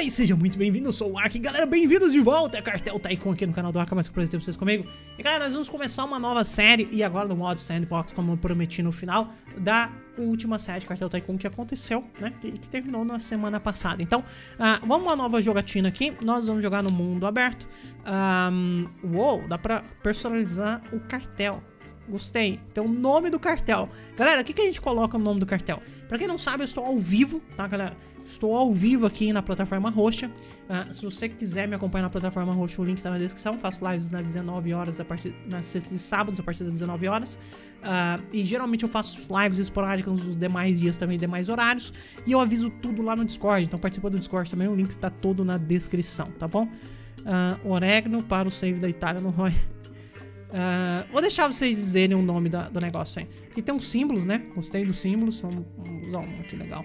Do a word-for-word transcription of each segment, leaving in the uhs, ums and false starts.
Fala aí, seja muito bem-vindo, eu sou o Ark, galera, bem-vindos de volta a Cartel Tycoon aqui no canal do Ark, mais que prazer ter vocês comigo. E galera, nós vamos começar uma nova série, e agora no modo Sandbox, como eu prometi no final, da última série de Cartel Tycoon que aconteceu, né, que, que terminou na semana passada. Então, uh, vamos uma nova jogatina aqui, nós vamos jogar no mundo aberto. Um, uou, dá pra personalizar o cartel. Gostei. Então, o nome do cartel. Galera, o que, que a gente coloca no nome do cartel? Pra quem não sabe, eu estou ao vivo, tá, galera? Estou ao vivo aqui na plataforma roxa. Uh, se você quiser me acompanhar na plataforma roxa, o link tá na descrição. Faço lives nas dezenove horas, a partir, nas sextas e sábados, a partir das dezenove horas. Uh, e geralmente eu faço lives esporádicas nos demais dias também, demais horários. E eu aviso tudo lá no Discord. Então, participa do Discord também. O link está todo na descrição, tá bom? Uh, orégano para o save da Itália no Roy. Uh, vou deixar vocês dizerem o nome da, do negócio aí. Aqui tem uns símbolos, né? Gostei dos símbolos. Vamos, vamos usar um aqui legal.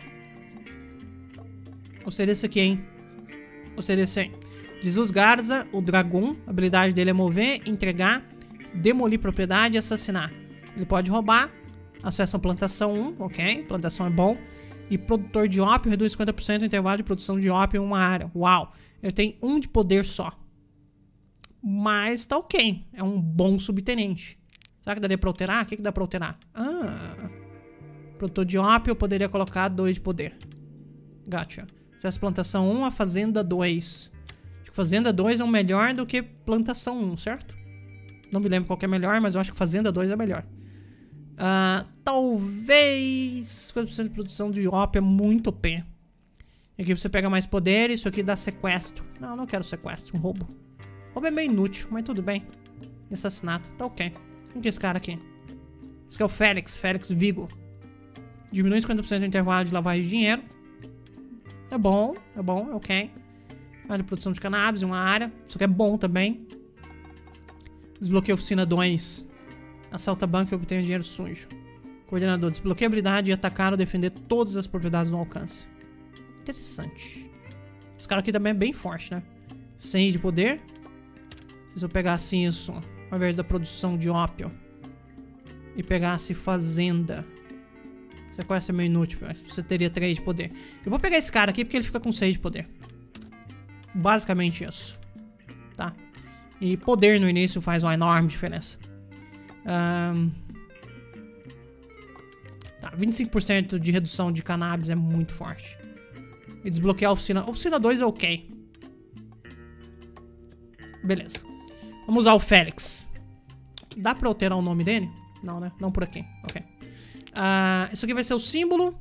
Gostei desse aqui, hein? Gostei desse aí. Jesus Garza, o dragão. A habilidade dele é mover, entregar, demolir propriedade e assassinar. Ele pode roubar. Acesso a plantação um, ok. Plantação é bom. E produtor de ópio reduz cinquenta por cento o intervalo de produção de ópio em uma área. Uau! Ele tem um de poder só. Mas tá ok. É um bom subtenente. Será que daria pra alterar? O que, que dá pra alterar? Ah. Produtor de ópio, eu poderia colocar dois de poder. Gotcha. Acesso plantação um, a fazenda dois. Acho que fazenda dois é um melhor do que plantação um, certo? Não me lembro qual que é melhor, mas eu acho que fazenda dois é melhor. Ah, talvez cinquenta por cento de produção de ópio é muito O P. E aqui você pega mais poder. Isso aqui dá sequestro. Não, não quero sequestro, um roubo. Roubo é meio inútil, mas tudo bem. Assassinato, tá ok. Quem que é esse cara aqui? Esse aqui é o Félix, Félix Vigo. Diminui cinquenta por cento o intervalo de lavagem de dinheiro. É bom, é bom, é ok. Área de produção de cannabis, uma área. Isso aqui é bom também. Desbloqueia oficina dois. Assalta banco e obtém dinheiro sujo. Coordenador, desbloqueia a habilidade de atacar ou defender todas as propriedades no alcance. Interessante. Esse cara aqui também é bem forte, né? cem de poder. Se eu pegasse isso, ao invés da produção de ópio, e pegasse fazenda, sequestro é meio inútil, mas você teria três de poder. Eu vou pegar esse cara aqui porque ele fica com seis de poder. Basicamente isso. Tá? E poder no início faz uma enorme diferença. Um... Tá, vinte e cinco por cento de redução de cannabis é muito forte. E desbloquear a oficina. A oficina dois é ok. Beleza. Vamos usar o Félix. Dá pra alterar o nome dele? Não, né? Não por aqui. Ok. Uh, isso aqui vai ser o símbolo.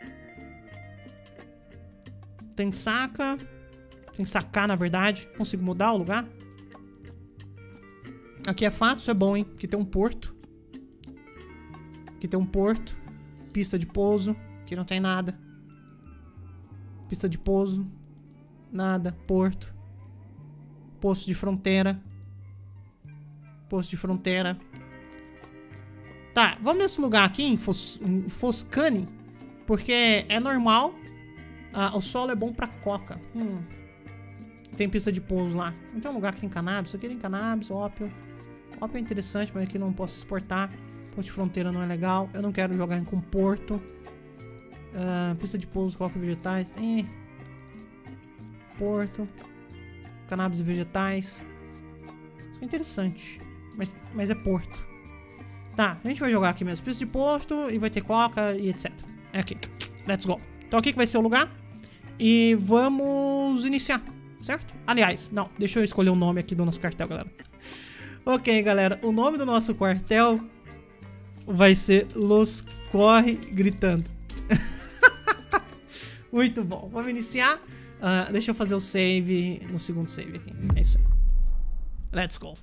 Tem saca. Tem sacar, na verdade. Consigo mudar o lugar? Aqui é fácil, isso é bom, hein? Aqui tem um porto. Aqui tem um porto. Pista de pouso. Aqui não tem nada. Pista de pouso. Nada. Porto. Posto de fronteira. Posto de fronteira. Tá, vamos nesse lugar aqui, em, Fos, em Foscane. Porque é normal. Ah, o solo é bom pra coca. Hum. Tem pista de pouso lá. Não tem um lugar que tem cannabis. Isso aqui tem cannabis, ópio. Ópio é interessante, mas aqui não posso exportar. Posto de fronteira não é legal. Eu não quero jogar com porto. Ah, pista de pouso, coca e vegetais. Eh. Porto. Cannabis e vegetais. Isso é interessante. Mas, mas é porto. Tá, a gente vai jogar aqui mesmo. Pista de porto e vai ter coca e etcétera. É aqui. Let's go. Então aqui que vai ser o lugar. E vamos iniciar. Certo? Aliás, não. Deixa eu escolher o nome aqui do nosso cartel, galera. Ok, galera. O nome do nosso quartel vai ser Los Corre Gritando. Muito bom. Vamos iniciar. Uh, deixa eu fazer o save no segundo save aqui. É isso aí. Let's go.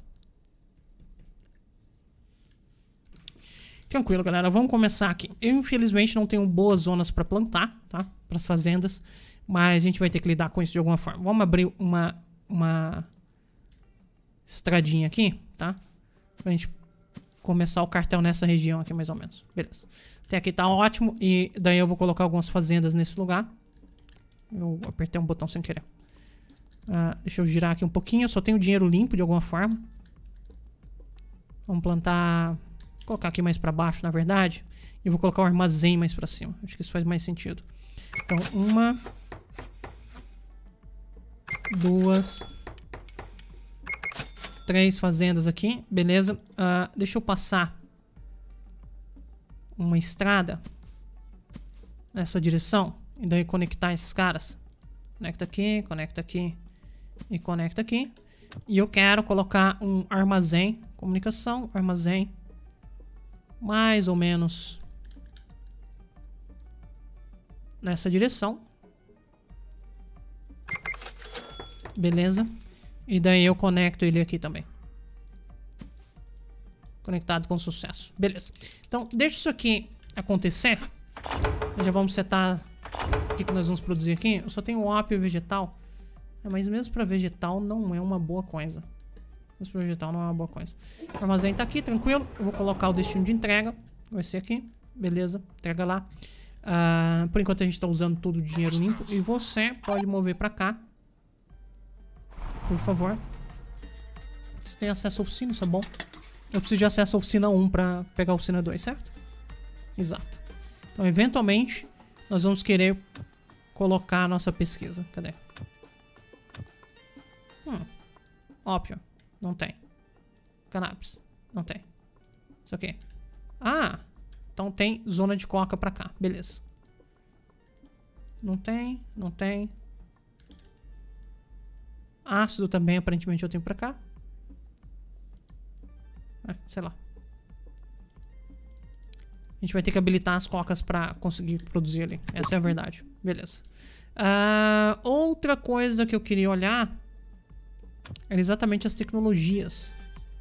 Tranquilo, galera. Vamos começar aqui. Eu, infelizmente, não tenho boas zonas pra plantar, tá? Para as fazendas. Mas a gente vai ter que lidar com isso de alguma forma. Vamos abrir uma, uma estradinha aqui, tá? Pra gente começar o cartel nessa região aqui, mais ou menos. Beleza. Até aqui tá ótimo. E daí eu vou colocar algumas fazendas nesse lugar. Eu apertei um botão sem querer. Uh, deixa eu girar aqui um pouquinho. Eu só tenho dinheiro limpo de alguma forma. Vamos plantar... Vou colocar aqui mais pra baixo, na verdade. E vou colocar o armazém mais pra cima. Acho que isso faz mais sentido. Então, uma... duas, três fazendas aqui, beleza. Uh, deixa eu passar uma estrada nessa direção e daí conectar esses caras. Conecta aqui, conecta aqui e conecta aqui. E eu quero colocar um armazém, comunicação, armazém, mais ou menos nessa direção. Beleza. E daí eu conecto ele aqui também. Conectado com sucesso. Beleza. Então, deixa isso aqui acontecer. Já vamos setar o que, que nós vamos produzir aqui. Eu só tenho ópio vegetal. É, mas mesmo para vegetal não é uma boa coisa. Mesmo para vegetal não é uma boa coisa. O armazém tá aqui, tranquilo. Eu vou colocar o destino de entrega. Vai ser aqui. Beleza. Entrega lá. Uh, por enquanto a gente tá usando todo o dinheiro limpo. E você pode mover para cá. Por favor. Você tem acesso à oficina, isso é bom. Eu preciso de acesso à oficina um para pegar a oficina dois, certo? Exato. Então, eventualmente, nós vamos querer colocar a nossa pesquisa. Cadê? Hum. Ópio. Não tem. Cannabis. Não tem. Isso aqui. Ah! Então tem zona de coca pra cá. Beleza. Não tem. Não tem. Ácido também, aparentemente, eu tenho pra cá. É, sei lá. A gente vai ter que habilitar as cocas pra conseguir produzir ali. Essa é a verdade. Beleza. Uh, outra coisa que eu queria olhar era exatamente as tecnologias.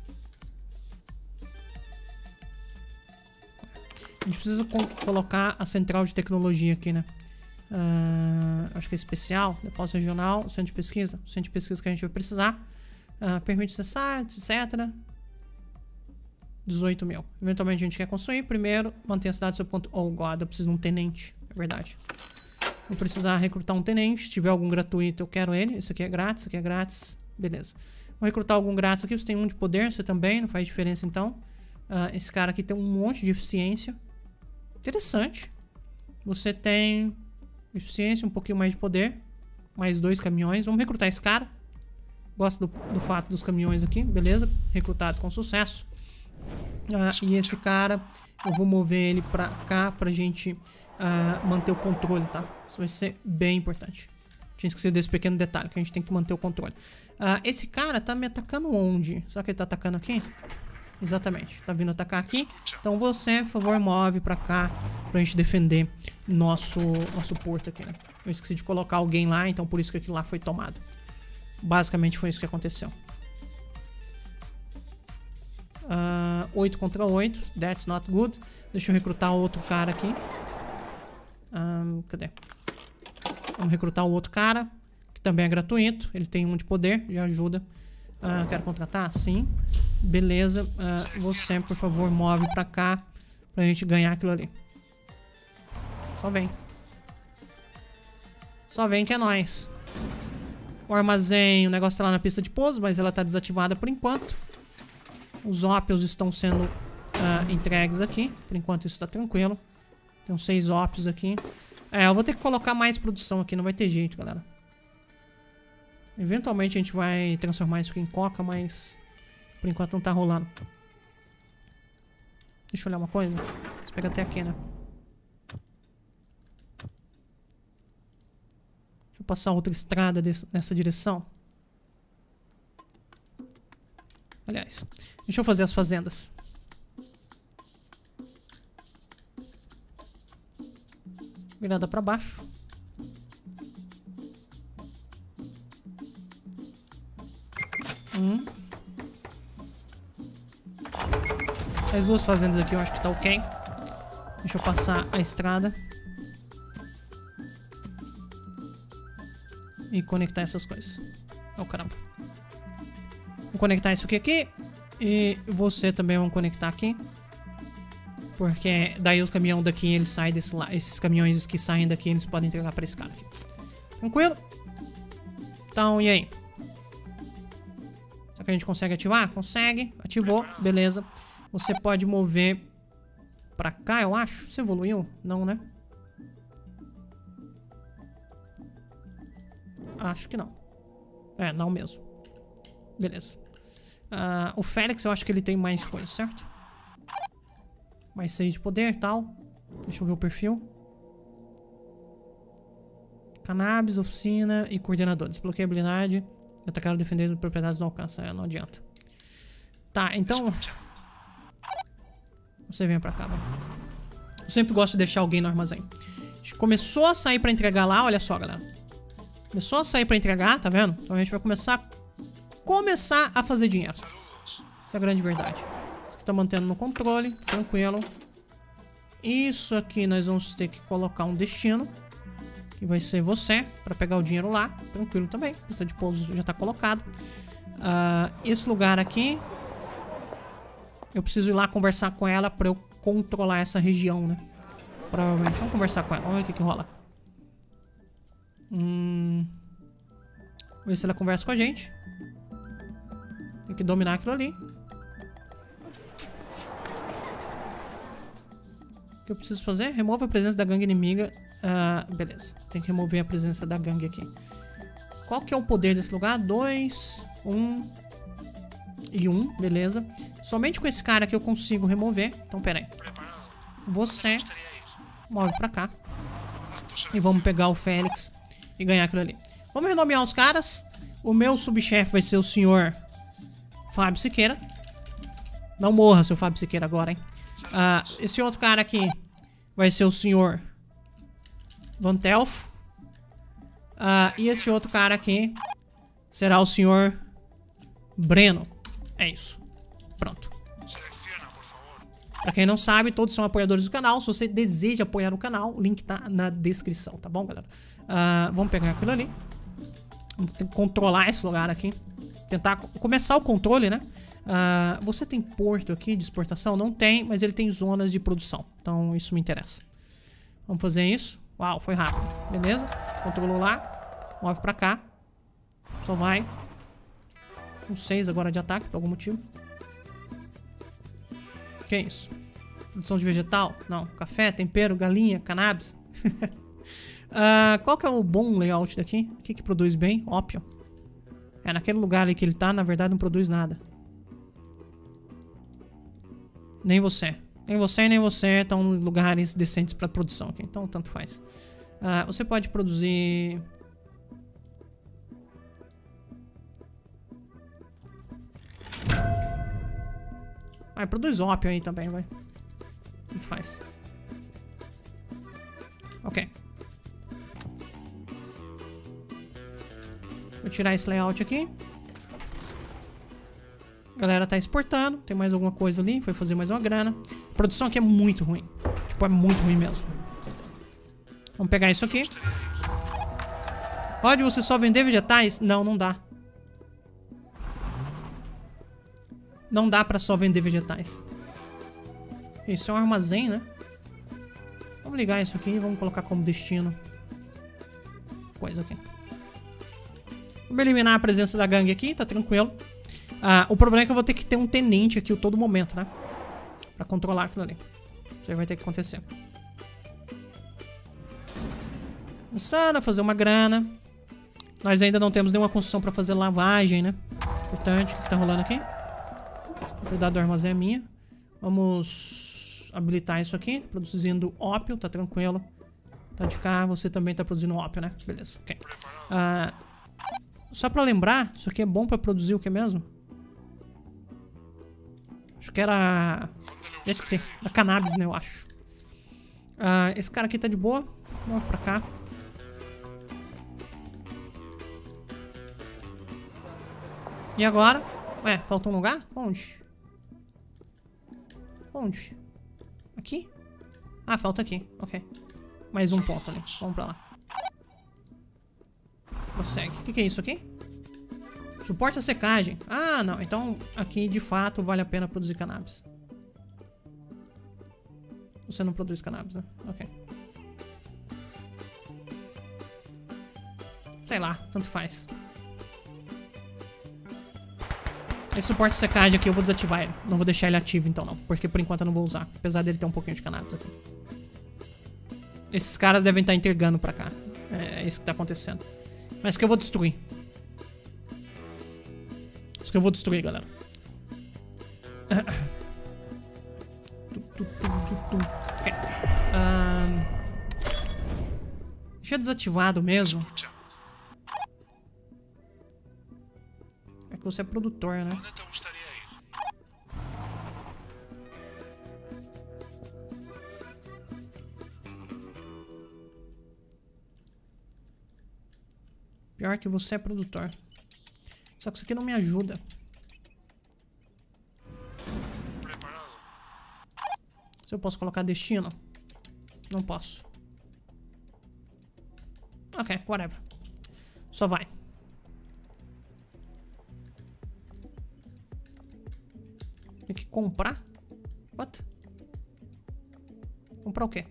A gente precisa co colocar a central de tecnologia aqui, né? Uh, acho que é especial. Depósito regional, centro de pesquisa. Centro de pesquisa que a gente vai precisar. Uh, permite acessar, etcétera. dezoito mil. Eventualmente a gente quer construir. Primeiro, mantenha a cidade seu ponto. Oh, God, eu preciso de um tenente. É verdade. Vou precisar recrutar um tenente. Se tiver algum gratuito, eu quero ele. Esse aqui é grátis, esse aqui é grátis. Beleza. Vou recrutar algum grátis aqui. Você tem um de poder, você também. Não faz diferença então. Uh, esse cara aqui tem um monte de eficiência. Interessante. Você tem eficiência, um pouquinho mais de poder. Mais dois caminhões. Vamos recrutar esse cara. Gosto do, do fato dos caminhões aqui. Beleza. Recrutado com sucesso. Uh, e esse cara, eu vou mover ele pra cá pra gente uh, manter o controle, tá? Isso vai ser bem importante. Tinha esquecido desse pequeno detalhe, que a gente tem que manter o controle. Uh, esse cara tá me atacando onde? Será que ele tá atacando aqui? Exatamente, tá vindo atacar aqui. Então você, por favor, move pra cá pra gente defender nosso, nosso porto aqui, né? Eu esqueci de colocar alguém lá, então por isso que aquilo lá foi tomado. Basicamente foi isso que aconteceu. Uh, oito contra oito. That's not good. Deixa eu recrutar outro cara aqui. Um, cadê? Vamos recrutar o outro cara, que também é gratuito. Ele tem um de poder, já ajuda. Uh, quero contratar? Sim. Beleza. Uh, você, por favor, move pra cá pra gente ganhar aquilo ali. Só vem. Só vem que é nóis. O armazém, o negócio tá lá na pista de pouso, mas ela tá desativada por enquanto. Os ópios estão sendo uh, entregues aqui. Por enquanto isso tá tranquilo. Tem uns seis ópios aqui. É, eu vou ter que colocar mais produção aqui. Não vai ter jeito, galera. Eventualmente a gente vai transformar isso aqui em coca, mas por enquanto não tá rolando. Deixa eu olhar uma coisa. Você pega até aqui, né? Deixa eu passar outra estrada desse, nessa direção. Aliás, deixa eu fazer as fazendas. Virada pra baixo. Hum. As duas fazendas aqui eu acho que tá ok. Deixa eu passar a estrada. E conectar essas coisas. Oh, caramba. Vou conectar isso aqui aqui. E você também vão conectar aqui. Porque daí os caminhões daqui, eles saem desse lado. Esses caminhões que saem daqui, eles podem entregar pra esse cara aqui. Tranquilo? Então, e aí? Será que a gente consegue ativar? Consegue. Ativou. Beleza. Você pode mover pra cá, eu acho. Você evoluiu? Não, né? Acho que não. É, não mesmo. Beleza. Uh, o Félix, eu acho que ele tem mais coisa, certo? Mais seis de poder e tal. Deixa eu ver o perfil. Cannabis, oficina e coordenador. Desbloqueia a habilidade. Atacar ou defender propriedades não alcança. É, não adianta. Tá, então... Você vem pra cá, vai. Eu sempre gosto de deixar alguém no armazém. Começou a sair pra entregar lá, olha só, galera. Começou a sair pra entregar, tá vendo? Então a gente vai começar... Começar a fazer dinheiro. Essa é a grande verdade. Isso aqui tá mantendo no controle, tranquilo. Isso aqui nós vamos ter que colocar um destino. Que vai ser você, pra pegar o dinheiro lá. Tranquilo também, pista de pouso já tá colocado. uh, Esse lugar aqui eu preciso ir lá conversar com ela pra eu controlar essa região, né? Provavelmente, vamos conversar com ela. Vamos ver o que que rola. Hum... Vamos ver se ela conversa com a gente. Tem que dominar aquilo ali. O que eu preciso fazer? Remova a presença da gangue inimiga. Uh, beleza. Tem que remover a presença da gangue aqui. Qual que é o poder desse lugar? dois, um e um. Beleza. Somente com esse cara aqui eu consigo remover. Então, pera aí. Você move pra cá. E vamos pegar o Félix e ganhar aquilo ali. Vamos renomear os caras. O meu subchefe vai ser o senhor Fábio Siqueira. Não morra, seu Fábio Siqueira, agora, hein? Uh, esse outro cara aqui vai ser o senhor Van Telfo. Uh, e esse outro cara aqui será o senhor Breno. É isso. Pronto. Pra quem não sabe, todos são apoiadores do canal. Se você deseja apoiar o canal, o link tá na descrição, tá bom, galera? Uh, vamos pegar aquilo ali. Vamos controlar esse lugar aqui. Tentar começar o controle, né? Uh, você tem porto aqui de exportação? Não tem, mas ele tem zonas de produção. Então isso me interessa. Vamos fazer isso. Uau, foi rápido. Beleza? Controlou lá. Move pra cá. Só vai. Com seis agora de ataque, por algum motivo. O que é isso? Produção de vegetal? Não. Café, tempero, galinha, cannabis. uh, qual que é o bom layout daqui? O que que produz bem? Ópio. É, naquele lugar ali que ele tá, na verdade não produz nada. Nem você. Nem você e nem você estão em lugares decentes para produção aqui. Então, tanto faz. Uh, você pode produzir... Ah, produz ópio aí também, vai. Tanto faz. Ok. Vou tirar esse layout aqui. A galera tá exportando. Tem mais alguma coisa ali. Foi fazer mais uma grana. A produção aqui é muito ruim. Tipo, é muito ruim mesmo. Vamos pegar isso aqui. Pode você só vender vegetais? Não, não dá. Não dá pra só vender vegetais. Isso é um armazém, né? Vamos ligar isso aqui e vamos colocar como destino. Coisa aqui. Vamos eliminar a presença da gangue aqui, tá tranquilo. Ah, o problema é que eu vou ter que ter um tenente aqui a todo momento, né? Pra controlar aquilo ali. Isso aí vai ter que acontecer. Começando a fazer uma grana. Nós ainda não temos nenhuma construção pra fazer lavagem, né? Importante. O que, que tá rolando aqui? A propriedade do armazém é minha. Vamos habilitar isso aqui. Produzindo ópio, tá tranquilo. Tá de cá, você também tá produzindo ópio, né? Beleza, ok. Ah, só pra lembrar, isso aqui é bom pra produzir o que mesmo? Acho que era... Já esqueci. Da cannabis, né, eu acho. Ah, esse cara aqui tá de boa. Vamos pra cá. E agora? Ué, falta um lugar? Onde? Onde? Aqui? Ah, falta aqui. Ok. Mais um ponto ali. Vamos pra lá. Prossegue. O que, que é isso aqui? Suporte a secagem. Ah, não. Então aqui de fato vale a pena produzir cannabis. Você não produz cannabis, né? Ok. Sei lá, tanto faz. Esse suporte de secagem aqui eu vou desativar ele. Não vou deixar ele ativo então não. Porque por enquanto eu não vou usar. Apesar dele ter um pouquinho de cannabis aqui. Esses caras devem estar entregando pra cá. É, é isso que tá acontecendo. Mas que eu vou destruir. Isso que eu vou destruir, galera. Ok. Um... Deixa desativado mesmo. É que você é produtor, né? Onde então gostaria de ir? Pior que você é produtor. Só que isso aqui não me ajuda. Preparado. Se eu posso colocar destino? Não posso. Ok, whatever. Só vai. Tem que comprar? What? Comprar o quê?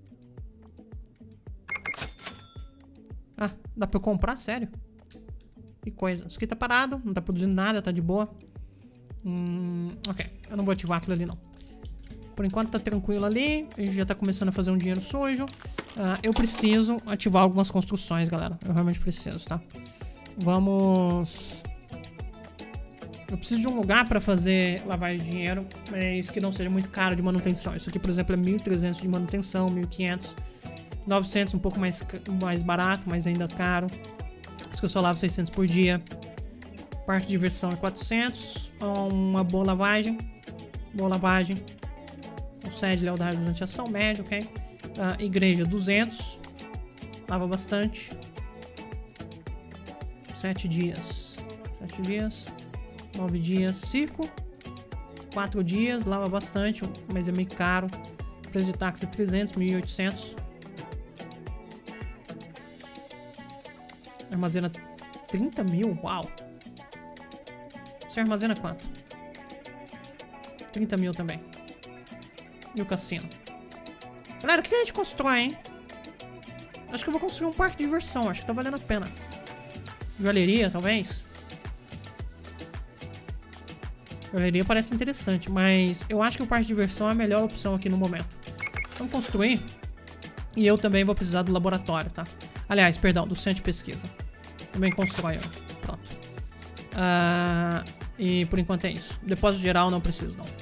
Ah, dá pra eu comprar? Sério? Que coisa. Isso aqui tá parado, não tá produzindo nada, tá de boa. Hum, ok, eu não vou ativar aquilo ali não. Por enquanto tá tranquilo ali. A gente já tá começando a fazer um dinheiro sujo. uh, Eu preciso ativar algumas construções, galera. Eu realmente preciso, tá? Vamos... Eu preciso de um lugar pra fazer lavagem de dinheiro, mas que não seja muito caro de manutenção. Isso aqui, por exemplo, é mil e trezentos de manutenção, mil e quinhentos. novecentos um pouco mais, mais barato, mas ainda caro. Isso que eu só lavo seiscentos por dia. Parte de diversão é quatrocentos. Uma boa lavagem. Boa lavagem. Concede lealdade durante a ação média, ok? Uh, igreja duzentos. Lava bastante. sete dias. sete dias. nove dias. Circo. quatro dias. Lava bastante, mas é meio caro. Preço de táxi é trezentos, mil e oitocentos. Armazena trinta mil? Uau! Você armazena quanto? trinta mil também. E o cassino? Galera, o que a gente constrói, hein? Acho que eu vou construir um parque de diversão. Acho que tá valendo a pena. Galeria, talvez? Galeria parece interessante, mas eu acho que o parque de diversão é a melhor opção aqui no momento. Vamos construir. E eu também vou precisar do laboratório, tá? Aliás, perdão, do centro de pesquisa. Também constrói, ó. Pronto. Uh, e por enquanto é isso. Depósito geral não preciso, não.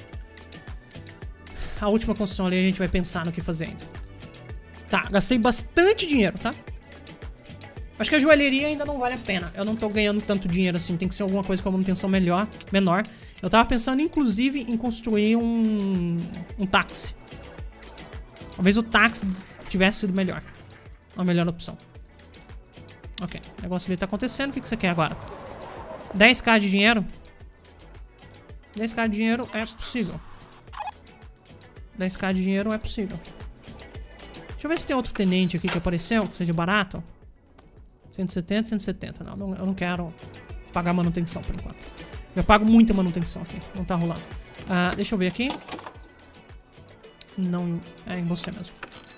A última construção ali a gente vai pensar no que fazer ainda. Tá, gastei bastante dinheiro, tá? Acho que a joalheria ainda não vale a pena. Eu não tô ganhando tanto dinheiro assim. Tem que ser alguma coisa com a manutenção melhor, menor. Eu tava pensando, inclusive, em construir um, um táxi. Talvez o táxi tivesse sido melhor. Uma melhor opção. Ok, o negócio ali tá acontecendo. O que, que você quer agora? dez k de dinheiro? dez k de dinheiro é possível. dez k de dinheiro é possível. Deixa eu ver se tem outro tenente aqui que apareceu, que seja barato. cento e setenta, cento e setenta. Não, não, eu não quero pagar manutenção por enquanto. Eu pago muita manutenção aqui. Não tá rolando. Ah, deixa eu ver aqui. Não, é em você mesmo.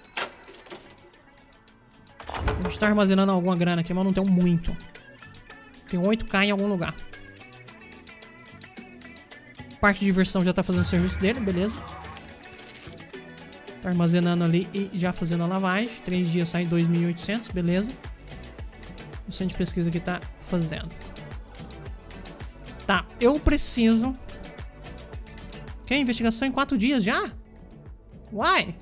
A gente tá armazenando alguma grana aqui, mas não tem muito. Tem oito k em algum lugar. Parte de diversão já tá fazendo o serviço dele, beleza. Tá armazenando ali e já fazendo a lavagem. três dias sai dois mil e oitocentos, beleza. O centro de pesquisa aqui tá fazendo. Tá, eu preciso... Que investigação em quatro dias já? Why?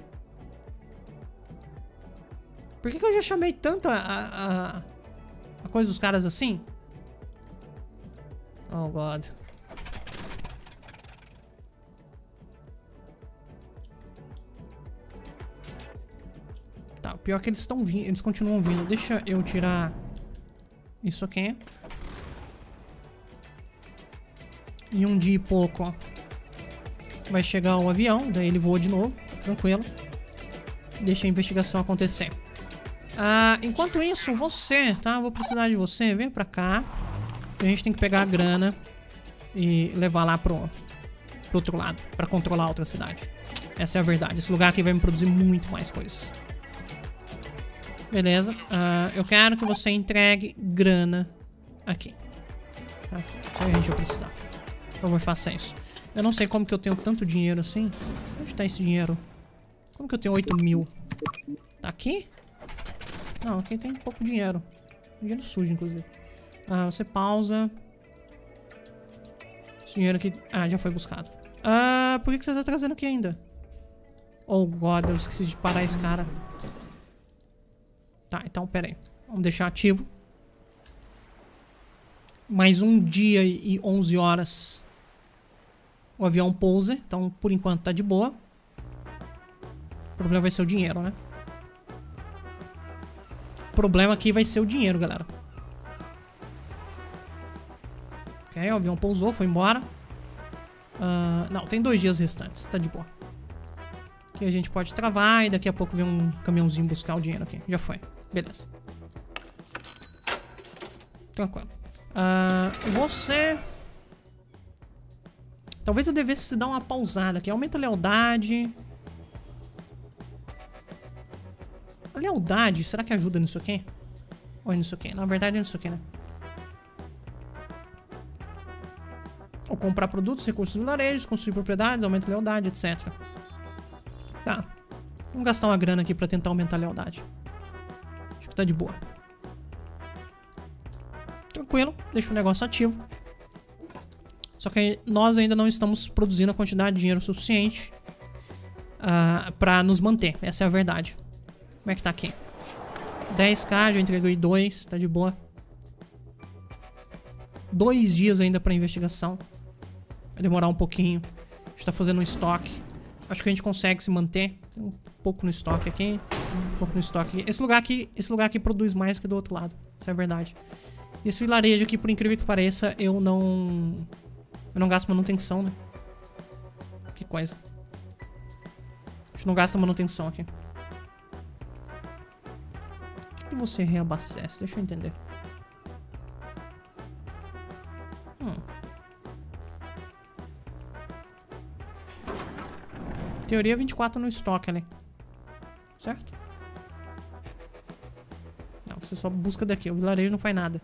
Por que, que eu já chamei tanto a, a, a coisa dos caras assim? Oh, God. Tá, o pior é que eles estão vindo, eles continuam vindo. Deixa eu tirar isso aqui. E um dia e pouco, ó, vai chegar o avião, daí ele voa de novo, tranquilo. Deixa a investigação acontecer. Ah, enquanto isso, você, tá? Eu vou precisar de você. Vem pra cá. A gente tem que pegar a grana e levar lá pro, pro outro lado, pra controlar a outra cidade. Essa é a verdade. Esse lugar aqui vai me produzir muito mais coisas. Beleza. Ah, eu quero que você entregue grana aqui. Tá? Isso aí a gente vai precisar. Por favor, faça isso. Eu não sei como que eu tenho tanto dinheiro assim. Onde tá esse dinheiro? Como que eu tenho oito mil? Tá aqui? Não, aqui tem pouco dinheiro. Dinheiro sujo, inclusive. Ah, você pausa. Esse dinheiro aqui... Ah, já foi buscado. Ah, por que, que você tá trazendo aqui ainda? Oh, God, eu esqueci de parar esse cara. Tá, então, pera aí. Vamos deixar ativo. Mais um dia e onze horas. O avião pousa. Então, por enquanto, tá de boa. O problema vai ser o dinheiro, né? O problema aqui vai ser o dinheiro, galera. Ok, o avião pousou, foi embora. Uh, não, tem dois dias restantes. Tá de boa. Aqui a gente pode travar e daqui a pouco vem um caminhãozinho buscar o dinheiro aqui. Já foi. Beleza. Tranquilo. Uh, você... Talvez eu devesse se dar uma pausada aqui. Aumenta a lealdade. A lealdade, será que ajuda nisso aqui? Ou é nisso aqui? Na verdade é nisso aqui, né? Ou comprar produtos, recursos de vilarejos, construir propriedades, aumenta a lealdade, etcétera. Tá. Vamos gastar uma grana aqui pra tentar aumentar a lealdade. Acho que tá de boa. Tranquilo, deixa o negócio ativo. Só que nós ainda não estamos produzindo a quantidade de dinheiro suficiente uh, pra nos manter. Essa é a verdade. Como é que tá aqui? dez k, já entreguei dois, tá de boa. Dois dias ainda pra investigação. Vai demorar um pouquinho. A gente tá fazendo um estoque. Acho que a gente consegue se manter. Tem um pouco no estoque aqui. Um pouco no estoque aqui. Esse lugar aqui, esse lugar aqui produz mais que do outro lado. Isso é verdade. Esse vilarejo aqui, por incrível que pareça, eu não... Eu não gasto manutenção, né? Que coisa. A gente não gasta manutenção aqui. O que você reabastece? Deixa eu entender. Hum. Teoria vinte e quatro no estoque ali. Certo? Não, você só busca daqui. O vilarejo não faz nada.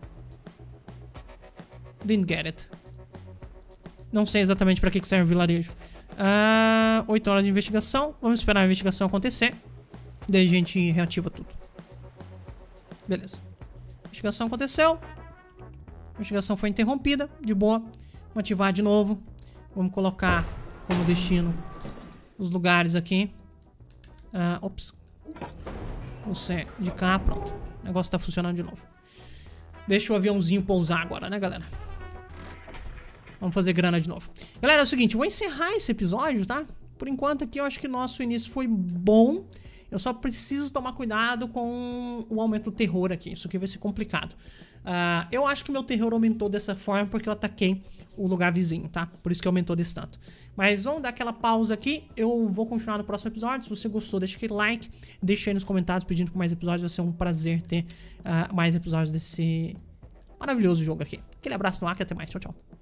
Didn't get it. Não sei exatamente pra que serve o vilarejo. Uh, oito horas de investigação. Vamos esperar a investigação acontecer. Daí a gente reativa tudo. Beleza. A investigação aconteceu. A investigação foi interrompida. De boa. Vamos ativar de novo. Vamos colocar como destino os lugares aqui. Uh, ops. Você de cá, pronto. O negócio tá funcionando de novo. Deixa o aviãozinho pousar agora, né, galera? Vamos fazer grana de novo. Galera, é o seguinte, eu vou encerrar esse episódio, tá? Por enquanto aqui eu acho que nosso início foi bom. Eu só preciso tomar cuidado com o aumento do terror aqui. Isso aqui vai ser complicado. Uh, eu acho que meu terror aumentou dessa forma porque eu ataquei o lugar vizinho, tá? Por isso que aumentou desse tanto. Mas vamos dar aquela pausa aqui. Eu vou continuar no próximo episódio. Se você gostou, deixa aquele like. Deixa aí nos comentários pedindo por mais episódios. Vai ser um prazer ter uh, mais episódios desse maravilhoso jogo aqui. Aquele abraço no ar e até mais. Tchau, tchau.